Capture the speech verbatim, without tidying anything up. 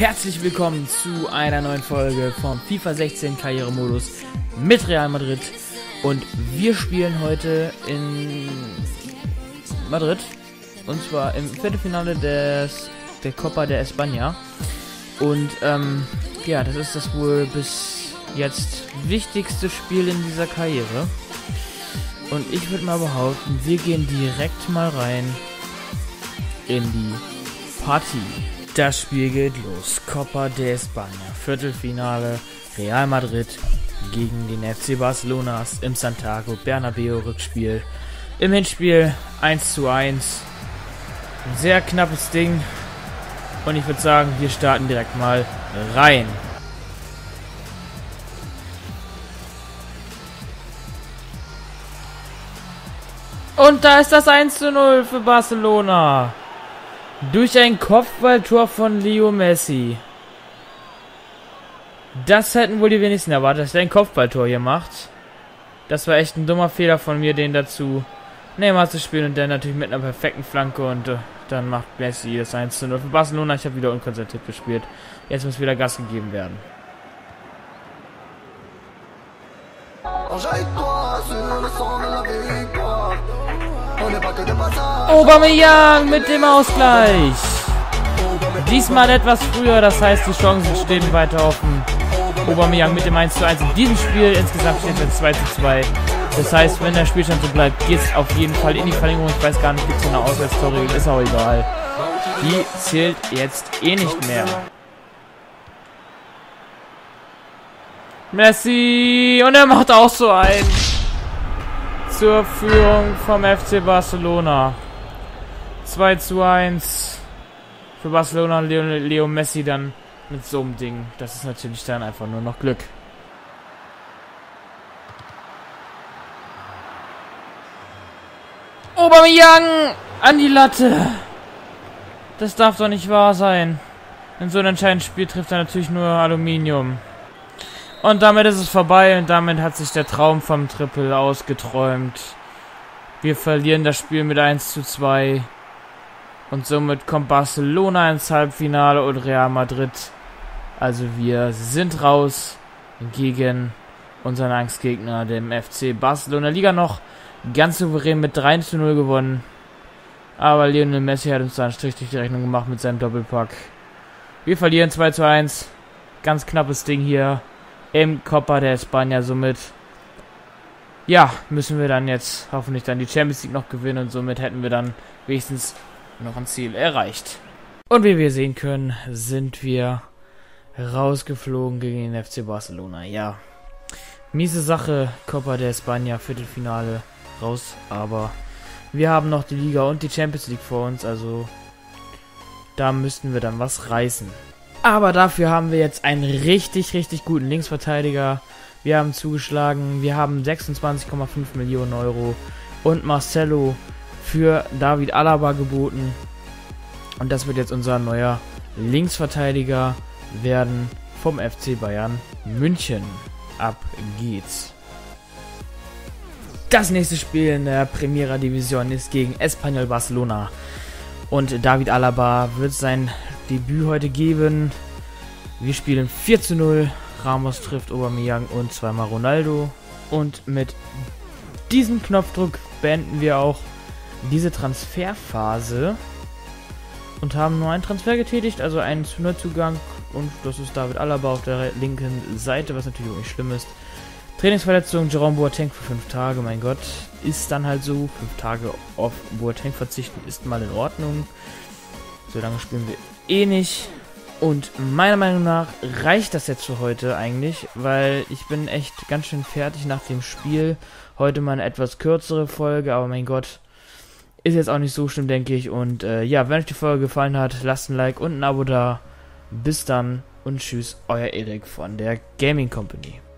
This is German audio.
Herzlich willkommen zu einer neuen Folge vom FIFA sechzehn Karrieremodus mit Real Madrid. Und wir spielen heute in Madrid. Und zwar im Viertelfinale des, der Copa de España. Und ähm, ja, das ist das wohl bis jetzt wichtigste Spiel in dieser Karriere. Und ich würde mal behaupten, wir gehen direkt mal rein in die Partie. Das Spiel geht los. Copa de España. Viertelfinale. Real Madrid gegen den F C Barcelona im Santiago Bernabéu Rückspiel. Im Hinspiel eins zu eins. Ein sehr knappes Ding. Und ich würde sagen, wir starten direkt mal rein. Und da ist das eins zu null für Barcelona. Durch ein Kopfballtor von Leo Messi. Das hätten wohl die wenigsten erwartet, dass er ein Kopfballtor hier macht. Das war echt ein dummer Fehler von mir, den dazu Neymar zu spielen und dann natürlich mit einer perfekten Flanke und äh, dann macht Messi das eins zu null für Barcelona. Ich habe wieder unkonzentriert gespielt. Jetzt muss wieder Gas gegeben werden. Aubameyang mit dem Ausgleich. Diesmal etwas früher, das heißt, die Chancen stehen weiter offen. Aubameyang mit dem eins zu eins in diesem Spiel. Insgesamt steht es zwei zu zwei. Das heißt, wenn der Spielstand so bleibt, geht es auf jeden Fall in die Verlängerung. Ich weiß gar nicht, gibt es eine Auswärtstorregel, ist auch egal. Die zählt jetzt eh nicht mehr. Messi! Und er macht auch so ein. Zur Führung vom F C Barcelona. zwei zu eins für Barcelona. Leo, Leo Messi dann mit so einem Ding. Das ist natürlich dann einfach nur noch Glück. Aubameyang an die Latte. Das darf doch nicht wahr sein. In so einem entscheidenden Spiel trifft er natürlich nur Aluminium. Und damit ist es vorbei und damit hat sich der Traum vom Triple ausgeträumt. Wir verlieren das Spiel mit eins zu zwei. Und somit kommt Barcelona ins Halbfinale und Real Madrid. Also wir sind raus gegen unseren Angstgegner, dem F C Barcelona. Liga noch ganz souverän mit drei zu null gewonnen. Aber Lionel Messi hat uns da einen Strich durch die Rechnung gemacht mit seinem Doppelpack. Wir verlieren zwei zu eins. Ganz knappes Ding hier im Copa de España. Somit, ja, müssen wir dann jetzt hoffentlich dann die Champions League noch gewinnen. Und somit hätten wir dann wenigstens noch ein Ziel erreicht. Und wie wir sehen können, sind wir rausgeflogen gegen den F C Barcelona. Ja, miese Sache, Copa de España, Viertelfinale raus. Aber wir haben noch die Liga und die Champions League vor uns. Also da müssten wir dann was reißen. Aber dafür haben wir jetzt einen richtig, richtig guten Linksverteidiger. Wir haben zugeschlagen. Wir haben sechsundzwanzig Komma fünf Millionen Euro und Marcelo für David Alaba geboten. Und das wird jetzt unser neuer Linksverteidiger werden vom F C Bayern München. Ab geht's. Das nächste Spiel in der Primera Division ist gegen Espanyol Barcelona. Und David Alaba wird sein Debüt heute geben. Wir spielen vier zu null. Ramos trifft Aubameyang und zweimal Ronaldo. Und mit diesem Knopfdruck beenden wir auch diese Transferphase. Und haben nur einen Transfer getätigt, also einen Neuzugang. Und das ist David Alaba auf der linken Seite, was natürlich auch nicht schlimm ist. Trainingsverletzung, Jerome Boateng für fünf Tage, mein Gott. Ist dann halt so. Fünf Tage auf Boateng verzichten ist mal in Ordnung. So lange spielen wir eh nicht. Und meiner Meinung nach reicht das jetzt für heute eigentlich, weil ich bin echt ganz schön fertig nach dem Spiel. Heute mal eine etwas kürzere Folge, aber mein Gott, ist jetzt auch nicht so schlimm, denke ich. Und äh, ja, wenn euch die Folge gefallen hat, lasst ein Like und ein Abo da. Bis dann und tschüss, euer Erik von der Gaming Company.